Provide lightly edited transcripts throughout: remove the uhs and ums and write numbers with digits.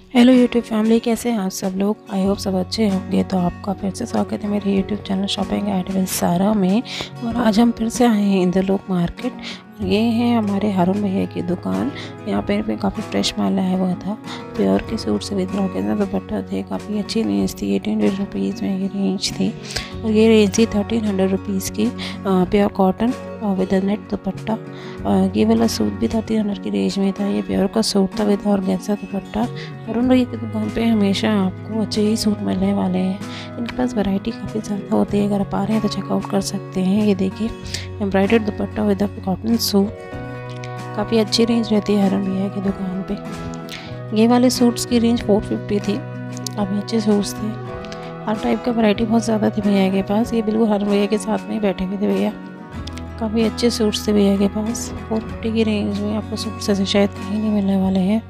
Hello YouTube family, कैसे हैं आप सब लोग। आई होप सब अच्छे होंगे। तो आपका फिर से स्वागत है मेरे YouTube channel shopping at with Sara में। और आज हम फिर से आए हैं इंद्रलोक मार्केट। ये है हमारे हारून भैया की दुकान। यहाँ पे काफ़ी फ्रेश माल आया हुआ था। प्योर के सूट से विद ब्रॉकेज दुपट्टा थे। काफ़ी अच्छी रेंज थी। 1800 रुपीज़ में ये रेंज थी। और ये रेंज थी 1300 रुपीज़ की। Pure cotton with net dupatta. ये वाला सूट भी 1300 की रेंज में था। ये प्योर का सूट था विद ऑर्गेन्जा दुपट्टा। हारून भैया की दुकान पे हमेशा आपको अच्छे ही सूट मिलने वाले हैं। इनके पास वैरायटी काफ़ी ज़्यादा होती है। अगर आप आ रहे हैं तो चेकआउट कर सकते हैं। ये देखिए, embroidered dupatta with cotton suit. काफ़ी अच्छी रेंज रहती है हारून भैया की दुकान पे। ये वाले सूट्स की रेंज 450 थी। काफ़ी अच्छे सूट्स थे। हर टाइप का वैरायटी बहुत ज़्यादा थी भैया के पास। ये बिल्कुल हारून भैया के साथ में ही बैठे हुए थे भैया। काफ़ी अच्छे सूट्स थे भैया के पास। 450 की रेंज में आपको सूट्स ऐसे शायद कहीं नहीं मिलने वाले हैं।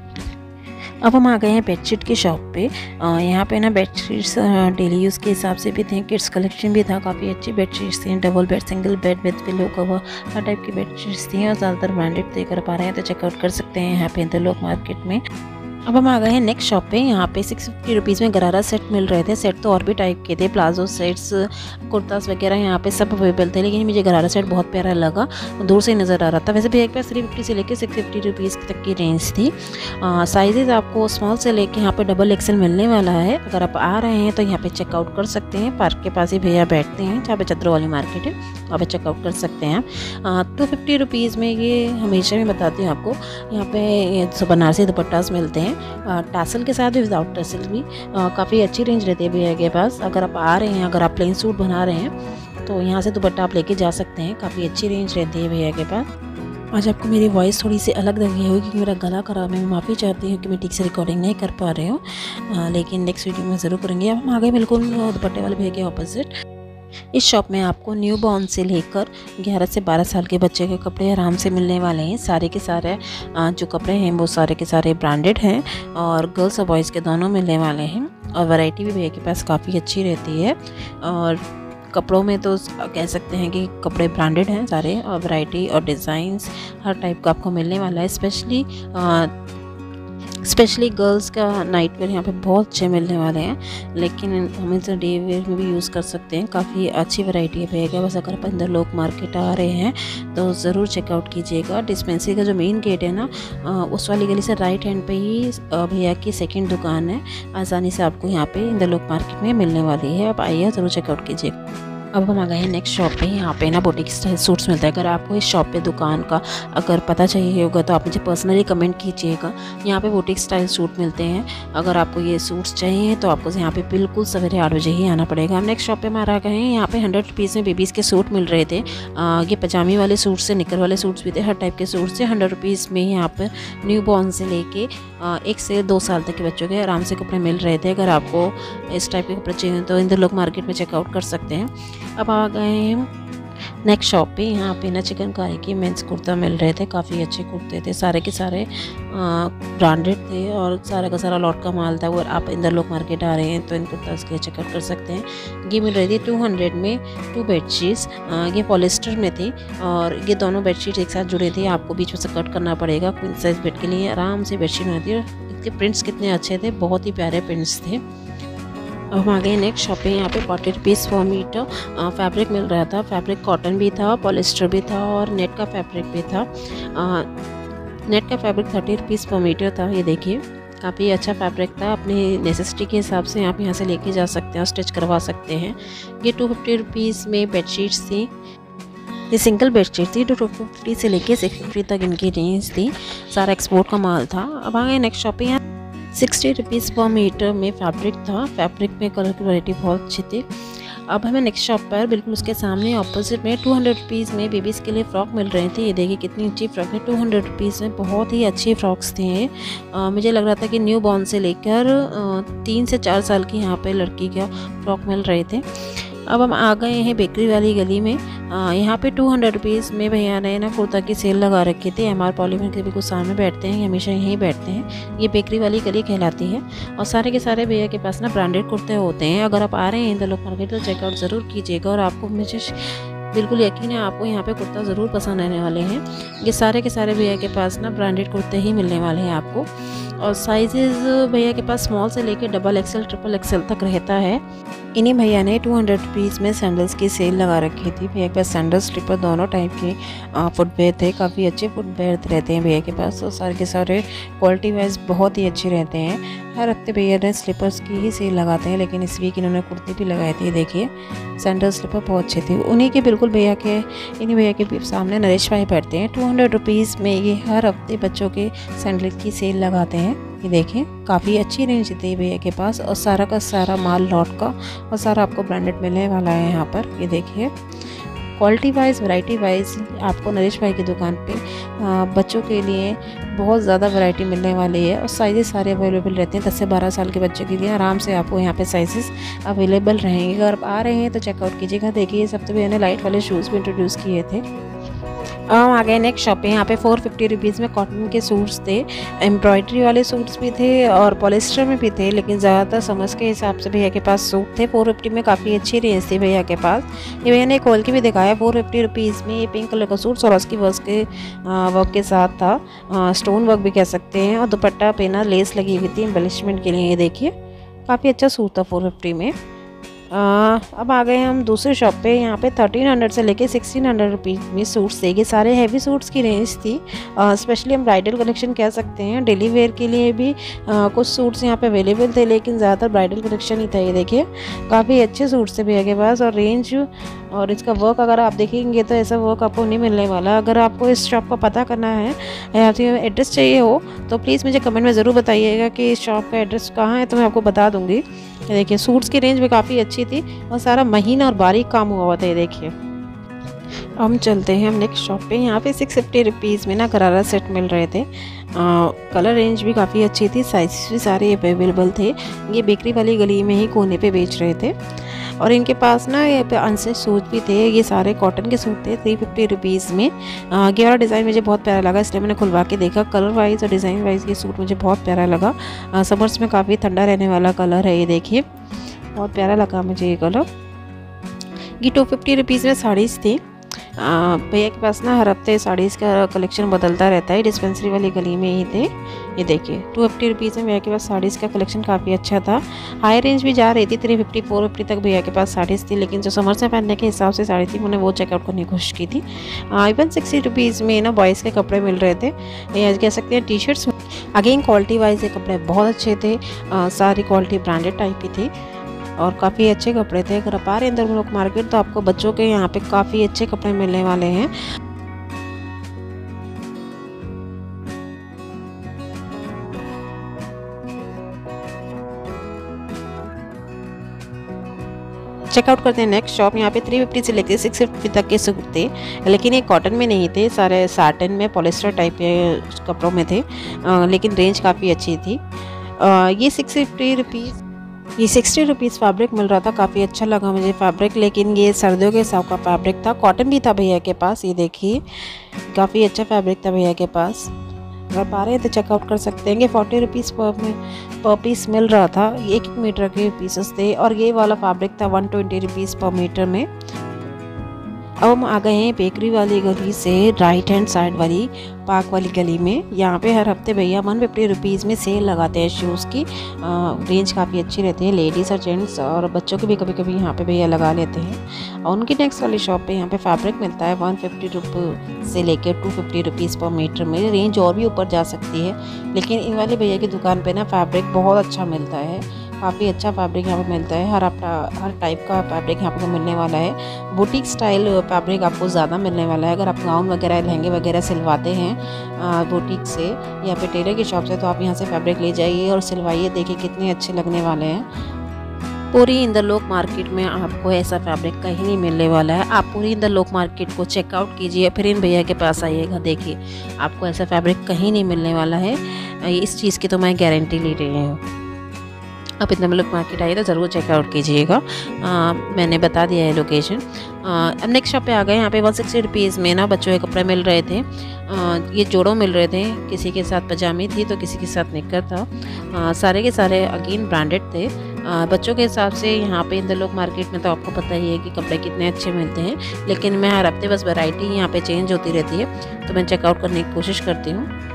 अब हम आ गए हैं बेडशीट की शॉप पे। यहाँ पे ना बेडशीट्स डेली यूज़ के हिसाब से भी थे। किड्स कलेक्शन भी था। काफ़ी अच्छी बेडशीट्स थी। Double bed, single bed with pillow cover, हर टाइप की बेडशीट्स थी। और ज़्यादातर ब्रांडेड देकर पा रहे हैं तो चेकआउट कर सकते हैं यहाँ पे इंद्रलोक मार्केट में। अब हम आ गए हैं नेक्स्ट शॉप पे। यहाँ पे 650 रुपीज़ में गरारा सेट मिल रहे थे। सेट तो और भी टाइप के थे, प्लाजो सेट्स, कुर्तास वगैरह यहाँ पे सब अवेलेबल थे। लेकिन मुझे गरारा सेट बहुत प्यारा लगा, दूर से नज़र आ रहा था। वैसे भी एक पास 350 से लेकर 650 रुपीज़ तक की रेंज थी। साइजेज़ आपको स्मॉल से लेके यहाँ पे डबल एक्सल मिलने वाला है। अगर आप आ रहे हैं तो यहाँ पे चेकआउट कर सकते हैं। पार्क के पास ही भैया बैठते हैं, जहाँ पे चद्रों वाली मार्केट है, वहाँ पे चेकआउट कर सकते हैं आप। 250 रुपीज़ में ये हमेशा मैं बताती हूँ आपको, यहाँ पे बनारसी दुपट्टास मिलते हैं टैसल के साथ भी, विदाउट टैसल भी। काफ़ी अच्छी रेंज रहती है भैया के पास। अगर आप आ रहे हैं, अगर आप प्लेन सूट बना रहे हैं तो यहाँ से दुपट्टा आप लेके जा सकते हैं। काफ़ी अच्छी रेंज रहती है भैया के पास। आज आपको मेरी वॉइस थोड़ी सी अलग लगी होगी क्योंकि मेरा गला खराब है। मैं माफ़ी चाहती हूँ कि मैं ठीक से रिकॉर्डिंग नहीं कर पा रही हूँ, लेकिन नेक्स्ट वीडियो में ज़रूर करेंगे। अब हम आ गए बिल्कुल दुपट्टे वाले भैया के ऑपोजिट। इस शॉप में आपको न्यू बॉर्न से लेकर 11 से 12 साल के बच्चे के कपड़े आराम से मिलने वाले हैं। सारे के सारे जो कपड़े हैं वो सारे के सारे ब्रांडेड हैं और गर्ल्स और बॉयज़ के दोनों मिलने वाले हैं। और वैरायटी भी भैया के पास काफ़ी अच्छी रहती है। और कपड़ों में तो कह सकते हैं कि कपड़े ब्रांडेड हैं सारे, और वैरायटी और डिज़ाइंस हर टाइप का आपको मिलने वाला है। स्पेशली गर्ल्स का नाइट वेयर यहाँ पे बहुत अच्छे मिलने वाले हैं। लेकिन हम इसे डे वेयर में भी यूज़ कर सकते हैं। काफ़ी अच्छी वैरायटी है भैया के। बस अगर आप इंद्रलोक मार्केट आ रहे हैं तो ज़रूर चेकआउट कीजिएगा। डिस्पेंसरी का जो मेन गेट है ना, उस वाली गली से राइट हैंड पे ही भैया की सेकंड दुकान है। आसानी से आपको यहाँ पे इंद्रलोक मार्केट में मिलने वाली है। आप आइए, ज़रूर चेकआउट कीजिएगा। अब हम आ गए हैं नेक्स्ट शॉप पे। यहाँ पे ना बुटीक स्टाइल सूट्स मिलता है। अगर आपको इस शॉप पे दुकान का अगर पता चाहिए होगा तो आप मुझे पर्सनली कमेंट कीजिएगा। यहाँ पे बुटीक स्टाइल सूट मिलते हैं। अगर आपको ये सूट्स चाहिए तो आपको यहाँ पे बिल्कुल सवेरे 8 बजे ही आना पड़ेगा। हम नेक्स्ट शॉप पे हमारा आ गए हैं। यहाँ पे 100 रुपीज़ में बेबीज़ के सूट मिल रहे थे। ये पजामी वाले सूट से, निकर वाले सूट्स भी थे, हर टाइप के सूट से 100 रुपीज़ में यहाँ पर न्यू बॉर्न से लेके 1 से 2 साल तक के बच्चों के आराम से कपड़े मिल रहे थे। अगर आपको इस टाइप के कपड़े चाहिए तो इंद्रलोक मार्केट में चेकआउट कर सकते हैं। अब आ गए नेक्स्ट शॉप पे। यहाँ पे ना चिकनकारी की मेंस कुर्ता मिल रहे थे। काफ़ी अच्छे कुर्ते थे, सारे के सारे ब्रांडेड थे और सारा का सारा लॉट का माल था। अगर आप इंद्रलोक मार्केट आ रहे हैं तो इन कुर्ता के चेकआउट कर सकते हैं। ये मिल रही थी 200 में 2 बेडशीट्स। ये पॉलिस्टर में थी और ये दोनों बेडशीट एक साथ जुड़े थे। आपको बीच में से कट करना पड़ेगा। क्वीन साइज बेड के लिए आराम से बेडशीट होती है। इसके प्रिंट्स कितने अच्छे थे, बहुत ही प्यारे प्रिंट्स थे। अब हम आ गए नेक्स्ट शॉप पे। यहाँ पे 40 रुपीज़ पर मीटर फैब्रिक मिल रहा था। फैब्रिक कॉटन भी था, पॉलिस्टर भी था और नेट का फैब्रिक भी था। नेट का फैब्रिक 30 रुपीज़ पर मीटर था। ये देखिए, काफ़ी अच्छा फैब्रिक था। अपनी नेसेसिटी के हिसाब से आप यहाँ से लेके जा सकते हैं और स्टिच करवा सकते हैं। ये 250 रुपीज़ में बेडशीट्स थी। ये सिंगल बेडशीट थी। 250 से लेके 650 तक इनकी रेंज थी। सारा एक्सपोर्ट का माल था। अब आ गए नेक्स्ट शॉप पे। यहाँ 60 रुपीज़ पर मीटर में फैब्रिक था। फैब्रिक में कलर की वैरायटी बहुत अच्छी थी। अब हमें नेक्स्ट शॉप पर बिल्कुल उसके सामने ऑपोजिट में 200 रुपीज़ में बेबीज़ के लिए फ़्रॉक मिल रहे थे। ये देखिए कितनी अच्छी फ्रॉक है। 200 रुपीज़ में बहुत ही अच्छी फ्रॉक्स थे। मुझे लग रहा था कि न्यू बॉर्न से लेकर 3 से 4 साल की यहाँ पे लड़की का फ्रॉक मिल रहे थे। अब हम आ गए हैं बेकरी वाली गली में। यहाँ पे 200 रुपीज़ में भैया ने ना कुर्ता की सेल लगा रखी थी। MR पॉलीमर के बिल्कुल सामने बैठते हैं, हमेशा यहीं बैठते हैं। ये बेकरी वाली गली कहलाती है। और सारे के सारे भैया के पास ना ब्रांडेड कुर्ते होते हैं। अगर आप आ रहे हैं इंद्रलोक मार्केट तो चेकआउट ज़रूर कीजिएगा। और आपको मुझे बिल्कुल यकीन है आपको यहाँ पे कुर्ता ज़रूर पसंद आने वाले हैं। ये सारे के सारे भैया के पास ना ब्रांडेड कुर्ते ही मिलने वाले हैं आपको। और साइजेस भैया के पास स्मॉल से लेकर डबल एक्सेल ट्रिपल एक्सेल तक रहता है। इन्हीं भैया ने 200 रुपीज़ में सैंडल्स की सेल लगा रखी थी। भैया के पास सैंडल्स स्लीपर दोनों टाइप के फुटवेयर थे। काफ़ी अच्छे फुटवेयर रहते हैं भैया के पास, और सारे के सारे क्वालिटी वाइज बहुत ही अच्छे रहते हैं। हर हफ्ते भैया ने स्लीपर्स की ही सेल लगाते हैं, लेकिन इस वीक इन्होंने कुर्ती भी लगाई थी। देखिए सैंडल स्लीपर बहुत अच्छे थे। उन्हीं के बिल्कुल भैया के इन्हीं भैया के सामने नरेश भाई बैठते हैं। 200 रुपीज़ में ये हर हफ्ते बच्चों के सैंडल की सेल लगाते हैं। ये देखें काफ़ी अच्छी रेंज थी भैया के पास, और सारा का सारा माल लॉट का और सारा आपको ब्रांडेड मिलने वाला है यहाँ पर। ये देखिए क्वालिटी वाइज वैरायटी वाइज आपको नरेश भाई की दुकान पे बच्चों के लिए बहुत ज़्यादा वैरायटी मिलने वाली है, और साइजेस सारे अवेलेबल रहते हैं। 10 से 12 साल के बच्चे के लिए आराम से आपको यहाँ पे साइजेस अवेलेबल रहेंगे। अगर आप आ रहे हैं तो चेकआउट कीजिएगा। देखिए सबसे भैया ने लाइट वाले शूज़ भी इंट्रोड्यूस किए थे। हम आ गए नेक्स्ट शॉप पे। यहाँ पे 450 रुपीज़ में कॉटन के सूट्स थे, एम्ब्रॉयडरी वाले सूट्स भी थे और पॉलिस्टर में भी थे, लेकिन ज़्यादातर समझ के हिसाब से भैया के पास सूट थे। 450 में काफ़ी अच्छी रेंज थी भैया के पास। ये भैया ने खोल के भी दिखाया 450 रुपीज़ में। ये पिंक कलर का सूट और उसकी वर्क के साथ था, स्टोन वर्क भी कह सकते हैं, और दुपट्टा पे ना लेस लगी हुई थी एम्बेलिशमेंट के लिए। ये देखिए काफ़ी अच्छा सूट था 450 में। अब आ गए हम दूसरे शॉप पे। यहाँ पे 1300 से लेके 1600 रुपीज़ में सूट्स थे। ये सारे हैवी सूट्स की रेंज थी। स्पेशली हम ब्राइडल कलेक्शन कह सकते हैं। डेली वेयर के लिए भी कुछ सूट्स यहाँ पे अवेलेबल थे, लेकिन ज़्यादातर ब्राइडल कलेक्शन ही था। ये देखिए काफ़ी अच्छे सूट्स थे भैया के पास, और रेंज और इसका वर्क अगर आप देखेंगे तो ऐसा वर्क आपको नहीं मिलने वाला। अगर आपको इस शॉप का पता करना है या फिर एड्रेस चाहिए हो तो प्लीज़ मुझे कमेंट में ज़रूर बताइएगा कि इस शॉप का एड्रेस कहाँ है, तो मैं आपको बता दूँगी। देखिए सूट्स की रेंज भी काफ़ी अच्छी थी, और सारा महीन और बारीक काम हुआ था। ये देखिए हम चलते हैं हम नेक्स्ट शॉप पे। यहाँ पे 650 रुपीज़ में ना गरारा सेट मिल रहे थे। कलर रेंज भी काफ़ी अच्छी थी, साइज़ भी सारे अवेलेबल थे। ये बेकरी वाली गली में ही कोने पे बेच रहे थे, और इनके पास ना ये पे अनस्टिच सूट भी थे। ये सारे कॉटन के सूट थे 350 रुपीज़ में। ये वाला डिज़ाइन मुझे बहुत प्यारा लगा, इसलिए मैंने खुलवा के देखा। कलर वाइज और डिज़ाइन वाइज ये सूट मुझे बहुत प्यारा लगा। समर्स में काफ़ी ठंडा रहने वाला कलर है। ये देखिए बहुत प्यारा लगा मुझे ये कलर। ये 250 रुपीज़ में साड़ीज़ थी। भैया के पास ना हर हफ्ते साड़ीज़ का कलेक्शन बदलता रहता है। डिस्पेंसरी वाली गली में ही थे। ये देखिए 250 रुपीज़ में भैया के पास साड़ीज़ का कलेक्शन काफ़ी अच्छा था। हाई रेंज भी जा रही थी, 350 450 तक भैया के पास साड़ीज़ थी, लेकिन जो समर से पहनने के हिसाब से साड़ी थी मैंने वो चेकआउट करने की कोशिश की थी। इवन 60 रुपीज़ में ना बॉयज़ के कपड़े मिल रहे थे, या कह सकते हैं T shirts. Again quality wise ये कपड़े बहुत अच्छे थे, सारी क्वालिटी ब्रांडेड टाइप की थी और काफ़ी अच्छे कपड़े थे। अगर आप आ रहे हैं इंदर लोक मार्केट तो आपको बच्चों के यहाँ पे काफ़ी अच्छे कपड़े मिलने वाले हैं। चेकआउट करते हैं नेक्स्ट शॉप। यहाँ पे 350 से लेकर 650 तक के सूट थे, लेकिन ये कॉटन में नहीं थे, सारे साटन में पॉलिस्टर टाइप के कपड़ों में थे, लेकिन रेंज काफ़ी अच्छी थी। ये 650 रुपीज़, ये 60 रुपीज़ फैब्रिक मिल रहा था। काफ़ी अच्छा लगा मुझे फैब्रिक, लेकिन ये सर्दियों के हिसाब का फैब्रिक था। कॉटन भी था भैया के पास। ये देखिए काफ़ी अच्छा फैब्रिक था भैया के पास। अगर पा रहे हैं तो चेकआउट कर सकते हैं। 40 रुपीज़ पर पीस मिल रहा था। 1 मीटर के पीसेस थे, और ये वाला फैब्रिक था 120 रुपीज़ पर मीटर में। अब हम आ गए हैं बेकरी वाली गली से राइट हैंड साइड वाली पार्क वाली गली में। यहाँ पे हर हफ्ते भैया 150 रुपीज़ में सेल लगाते हैं शूज़ की। रेंज काफ़ी अच्छी रहती है, लेडीज़ और जेंट्स और बच्चों के भी कभी कभी यहाँ पे भैया लगा लेते हैं। और उनकी नेक्स्ट वाली शॉप पे यहाँ पे फैब्रिक मिलता है 150 रुपये से लेकर 250 रुपीज़ पर मीटर में। रेंज और भी ऊपर जा सकती है, लेकिन इन वाले भैया की दुकान पर ना फैब्रिक बहुत अच्छा मिलता है। काफ़ी अच्छा फैब्रिक यहाँ पे मिलता है। हर टाइप का फैब्रिक यहाँ पे मिलने वाला है। बुटीक स्टाइल फैब्रिक आपको ज़्यादा मिलने वाला है। अगर आप गाउन वगैरह लहंगे वगैरह सिलवाते हैं बुटीक से या फिर टेलर की शॉप से, तो आप यहाँ से फैब्रिक ले जाइए और सिलवाइए। देखिए कितने अच्छे लगने वाले हैं। पूरी इंदरलोक मार्केट में आपको ऐसा फैब्रिक कहीं नहीं मिलने वाला है। आप पूरी इंदरलोक मार्केट को चेकआउट कीजिए, फिर इन भैया के पास आइएगा। देखिए आपको ऐसा फैब्रिक कहीं नहीं मिलने वाला है। इस चीज़ की तो मैं गारंटी ले रही हूँ। आप इंदरलोक मार्केट आइए तो ज़रूर चेकआउट कीजिएगा। मैंने बता दिया है लोकेशन। अब नेक्स्ट शॉप पे आ गए। यहाँ पे 160 रुपीज़ में ना बच्चों के कपड़े मिल रहे थे। ये जोड़ों मिल रहे थे, किसी के साथ पजामी थी तो किसी के साथ निक्कर था। सारे के सारे अगेन ब्रांडेड थे। बच्चों के हिसाब से यहाँ पे इंदरलोक मार्केट में तो आपको पता ही है कि कपड़े कितने अच्छे मिलते हैं, लेकिन मैं हर हफ्ते बस वैरायटी यहाँ पे चेंज होती रहती है, तो मैं चेकआउट करने की कोशिश करती हूँ।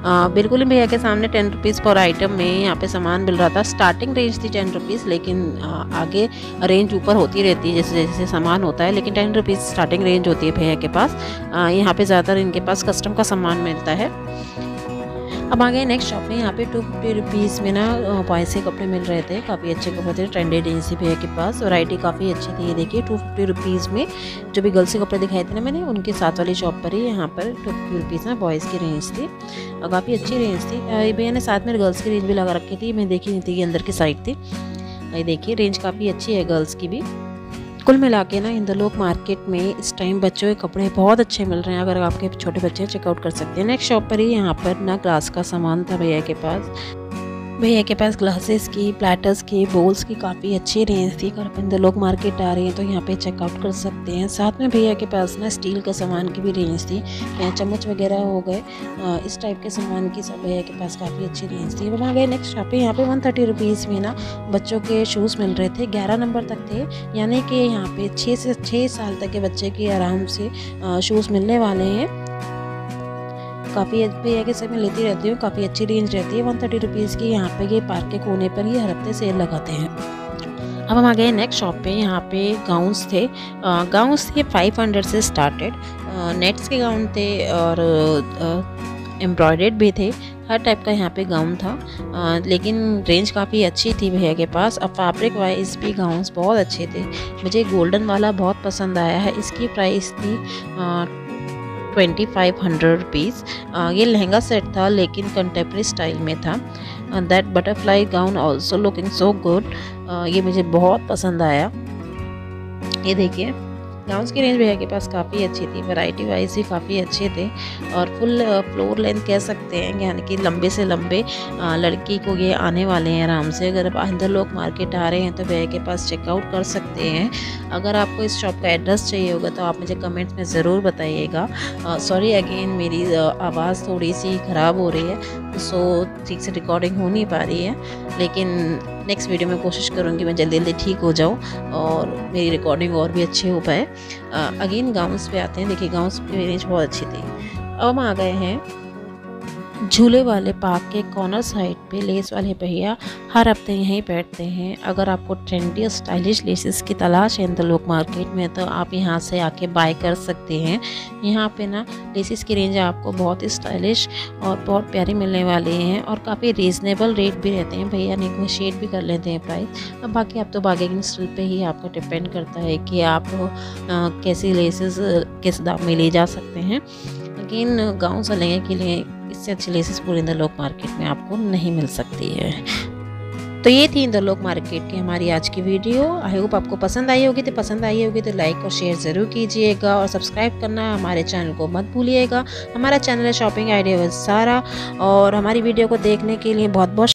बिल्कुल ही भैया के सामने 10 रुपीज़ पर आइटम में यहाँ पे सामान मिल रहा था। स्टार्टिंग रेंज थी 10 रुपीज़, लेकिन आगे रेंज ऊपर होती रहती है जैसे जैसे सामान होता है, लेकिन 10 रुपीज़ स्टार्टिंग रेंज होती है भैया के पास। यहाँ पे ज़्यादातर इनके पास कस्टम का सामान मिलता है। अब आ गए नेक्स्ट शॉप में। यहाँ पे 250 रुपीज़ में ना बॉयज़ के कपड़े मिल रहे थे, काफ़ी अच्छे कपड़े थे। ट्रेंडेड रेंज थी भैया के पास, वैरायटी काफ़ी अच्छी थी। ये देखिए 250 रुपीज़ में जो भी गर्ल्स के कपड़े दिखाए थे ना मैंने, उनके साथ वाली शॉप पर ही यहाँ पर 250 रुपीज़ में बॉयज़ की रेंज थी और काफ़ी अच्छी रेंज थी। भैया ने साथ में गर्ल्स की रेंज भी लगा रखी थी, मैं देखी नहीं थी कि अंदर की साइड थी। ये देखिए रेंज काफ़ी अच्छी है गर्ल्स की भी। कुल मिला के ना इंद्रलोक मार्केट में इस टाइम बच्चों के कपड़े बहुत अच्छे मिल रहे हैं। अगर आपके छोटे बच्चे चेकआउट कर सकते हैं। नेक्स्ट शॉप पर ही यहाँ पर ना ग्लास का सामान था भैया के पास। भैया के पास ग्लासेस की, प्लेटर्स की, बोल्स की काफ़ी अच्छी रेंज थी। अगर आप इंद्रलोक मार्केट आ रहे हैं तो यहाँ पे चेकआउट कर सकते हैं। साथ में भैया के पास ना स्टील का सामान की भी रेंज थी। यहाँ चम्मच वगैरह हो गए, इस टाइप के सामान की सब भैया के पास काफ़ी अच्छी रेंज थी। बना गए नेक्स्ट शॉप पे। यहाँ पे 130 रुपीज़ में ना बच्चों के शूज़ मिल रहे थे, 11 नंबर तक थे। यानी कि यहाँ पे 6 से 6 साल तक के बच्चे के आराम से शूज़ मिलने वाले हैं। काफ़ी भैया के समय लेती रहती हूँ, काफ़ी अच्छी रेंज रहती है। 130 रुपीज़ की यहाँ पे ये पार्क के कोने पर ही हर हफ्ते सेल लगाते हैं। अब हम आ गए नेक्स्ट शॉप पे। यहाँ पे गाउन्स थे। गाउन्स थे 500 से स्टार्टेड। नेट्स के गाउन थे और एम्ब्रॉयडर्ड भी थे। हर टाइप का यहाँ पे गाउन था, लेकिन रेंज काफ़ी अच्छी थी भैया के पास। अब फैब्रिक वाइज भी गाउन्स बहुत अच्छे थे। मुझे गोल्डन वाला बहुत पसंद आया है। इसकी प्राइस थी 2500 रुपीज़। ये लहंगा सेट था लेकिन कंटेम्प्रेरी स्टाइल में था। That butterfly gown also looking so good. ये मुझे बहुत पसंद आया। ये देखिए गाउन्स की रेंज भैया के पास काफ़ी अच्छी थी, वैरायटी वाइज भी काफ़ी अच्छे थे और फुल फ्लोर लेंथ कह सकते हैं, यानी कि लंबे से लंबे लड़की को ये आने वाले हैं आराम से। अगर आप इंद्रलोक मार्केट आ रहे हैं तो भैया के पास चेकआउट कर सकते हैं। अगर आपको इस शॉप का एड्रेस चाहिए होगा तो आप मुझे कमेंट्स में ज़रूर बताइएगा। सॉरी अगेन, मेरी आवाज़ थोड़ी सी ख़राब हो रही है, सो ठीक से रिकॉर्डिंग हो नहीं पा रही है, लेकिन नेक्स्ट वीडियो में कोशिश करूँगी मैं जल्दी जल्दी ठीक हो जाऊँ और मेरी रिकॉर्डिंग और भी अच्छी हो पाए। अगेन गाउन्स पे आते हैं। देखिए गाउन्स की रेंज बहुत अच्छी थी। अब हम आ गए हैं झूले वाले पार्क के कॉर्नर साइड पे। लेस वाले भैया हर हफ्ते यहीं बैठते हैं। अगर आपको ट्रेंडी और स्टाइलिश लेसेस की तलाश है इंद्रलोक मार्केट में तो आप यहां से आके बाय कर सकते हैं। यहां पे ना लेसेस की रेंज आपको बहुत ही स्टाइलिश और बहुत प्यारी मिलने वाली हैं और काफ़ी रीज़नेबल रेट भी रहते हैं। भैया नेगोशिएट भी कर लेते हैं प्राइस। अब बाकी आप तो बार्गेनिंग स्किल पे ही आपका डिपेंड करता है कि आप कैसी लेसेस किस दाम में ले जा सकते हैं। लेकिन गाउन से लेने के लिए इससे अच्छी लेसेस पूरे इंद्रलोक मार्केट में आपको नहीं मिल सकती है। तो ये थी इंद्रलोक मार्केट की हमारी आज की वीडियो। आई होप आपको पसंद आई होगी। तो लाइक और शेयर ज़रूर कीजिएगा और सब्सक्राइब करना हमारे चैनल को मत भूलिएगा। हमारा चैनल है शॉपिंग आइडिया विद सारा और हमारी वीडियो को देखने के लिए बहुत बहुत